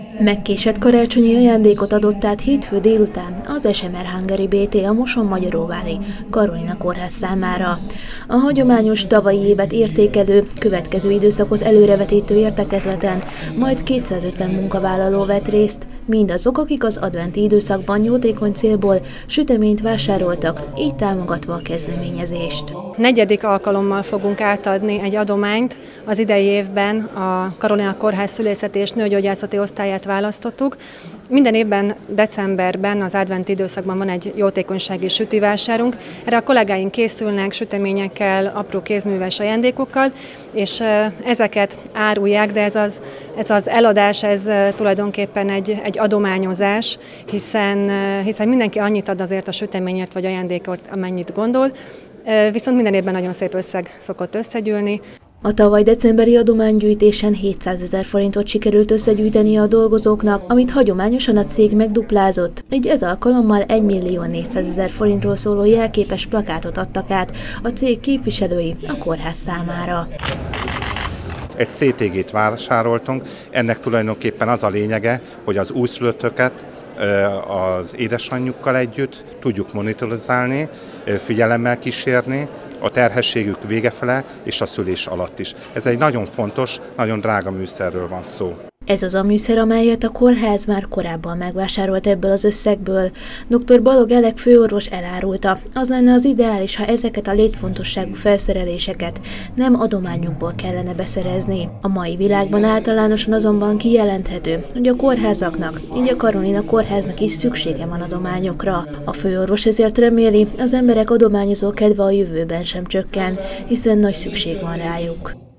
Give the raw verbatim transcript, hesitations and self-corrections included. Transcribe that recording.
Megkésett karácsonyi ajándékot adott át hétfő délután az es em er Hungary bé té a Moson-Magyaróvári Karolina Kórház számára. A hagyományos tavalyi évet értékelő, következő időszakot előrevetítő értekezleten majd kétszázötven munkavállaló vett részt, mindazok, akik az adventi időszakban jótékony célból süteményt vásároltak, így támogatva a kezdeményezést. Negyedik alkalommal fogunk átadni egy adományt. Az idei évben a Karolina Kórház szülészeti és nőgyógyászati osztályát választottuk. Minden évben decemberben, az adventi időszakban van egy jótékonysági sütivásárunk. Erre a kollégáink készülnek süteményekkel, apró kézműves ajándékokkal, és ezeket árulják, de ez az, ez az eladás, ez tulajdonképpen egy, egy adományozás, hiszen, hiszen mindenki annyit ad azért a süteményért vagy ajándékot, amennyit gondol, viszont minden évben nagyon szép összeg szokott összegyűlni. A tavaly decemberi adománygyűjtésen hétszázezer forintot sikerült összegyűjteni a dolgozóknak, amit hagyományosan a cég megduplázott, így ez alkalommal egymillió négyszázezer forintról szóló jelképes plakátot adtak át a cég képviselői a kórház számára. Egy cé té gét vásároltunk, ennek tulajdonképpen az a lényege, hogy az újszülöttöket az édesanyjukkal együtt tudjuk monitorizálni, figyelemmel kísérni, a terhességük vége fele és a szülés alatt is. Ez egy nagyon fontos, nagyon drága műszerről van szó. Ez az a műszer, amelyet a kórház már korábban megvásárolt ebből az összegből. doktor Balog Elek főorvos elárulta, az lenne az ideális, ha ezeket a létfontosságú felszereléseket nem adományukból kellene beszerezni. A mai világban általánosan azonban kijelenthető, hogy a kórházaknak, így a Karolina Kórháznak is szüksége van adományokra. A főorvos ezért reméli, az emberek adományozó kedve a jövőben sem csökken, hiszen nagy szükség van rájuk.